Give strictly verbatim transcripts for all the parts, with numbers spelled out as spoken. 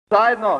Zajedno!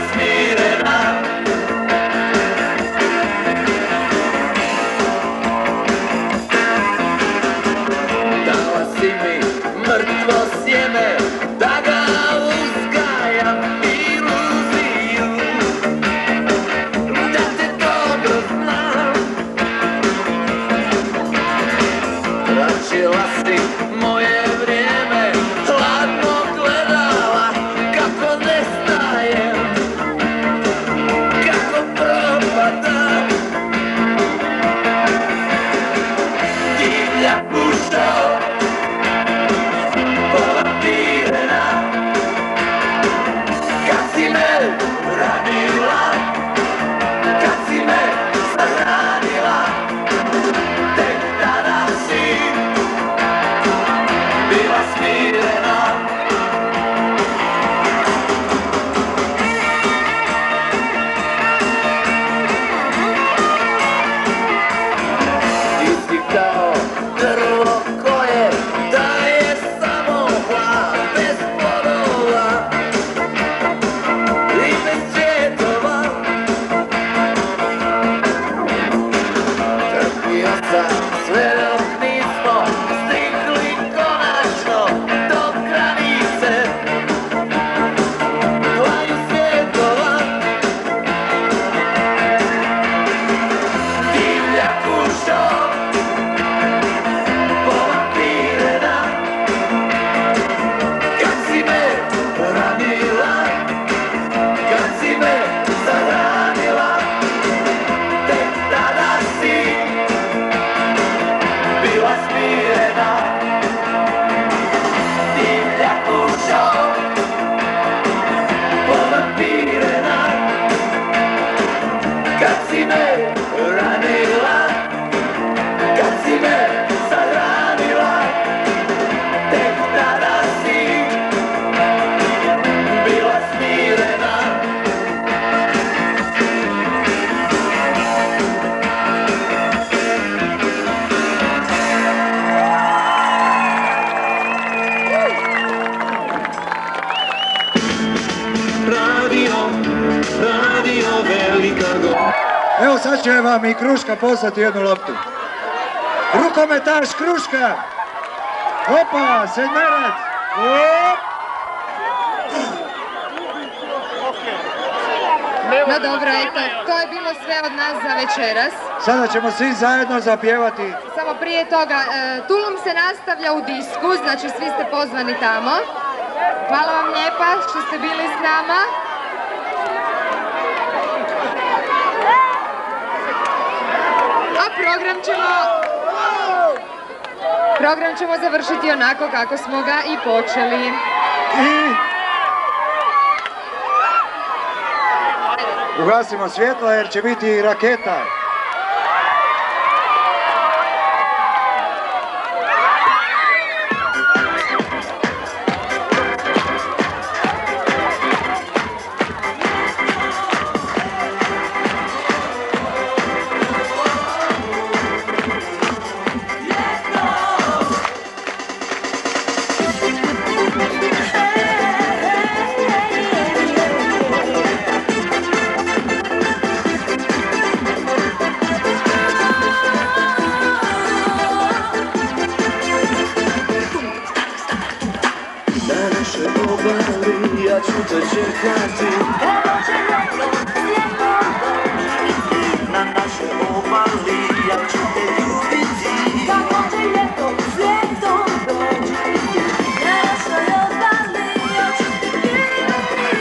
smirena. Dala si mi mrtvo sjeme da ga uzgajam iluziju, da te dobro znam. Tračila si moje vrijeme, hladno gledala kako nestajem, kako propadam. Divlja pušta povapirena, kad si me ranila, kad si me zahranila, tek tada si bila smirena. Ti si kao drvo koje daje samo hlad, bez plodova i bez cvjetova. Trpio sam sve dok nismo stigli konačno do granice dvaju svjetova. Divlja kućo povapirena, kad si me ranila, kad si me zahranila, tek tada si bila smirena. Divlja kućo povapirena, kad si me ranila, kad si me zahranila, tek tada si bila smirena. Radio, radio Velika Gorica. Evo sad će vam i Kruška poslati jednu loptu. Rukometaš Kruška! Opa, sedmerac! Op! No dobro, eto, to je bilo sve od nas za večeras. Sada ćemo svi zajedno zapjevati. Samo prije toga, e, Tulum se nastavlja u disku, znači svi ste pozvani tamo. Hvala vam lijepa što ste bili s nama. A program ćemo... Program ćemo završiti onako kako smo ga i počeli. I... ugasimo svjetla jer će biti raketa. Ja ću te čekati, na našoj obali, ja ću te ljubiti. Kako će ljeto svijetom dođi, na našoj obali, ja ću te ljubiti.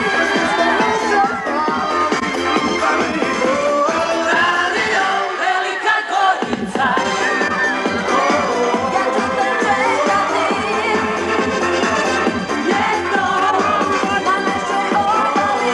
Radio Velika Gorica, ja ću te čekati. Ljeto na našoj obali.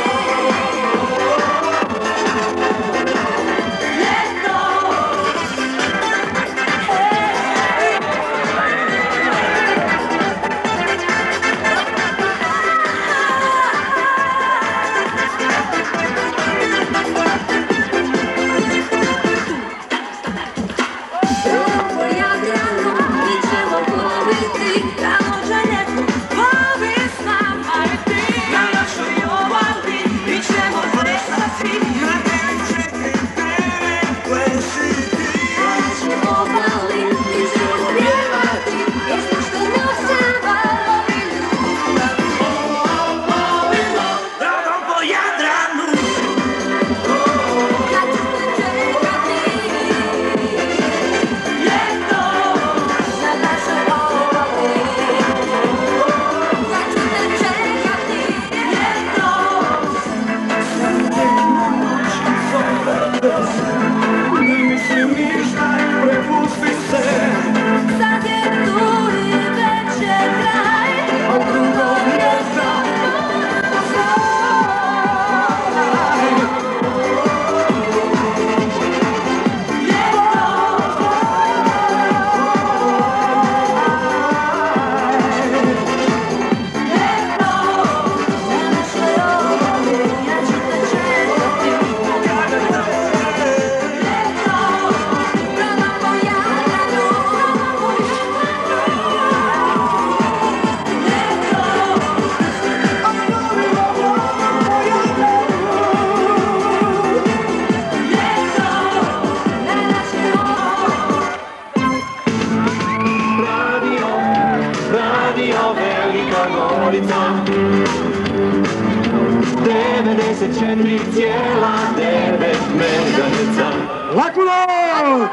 zemlji cijela devet megaherca. Laku noć!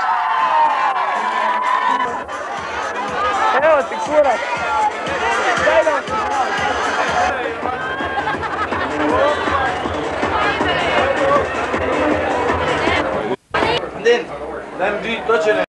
Evo ti kurac. Daj nam. Daj mi dvije točene.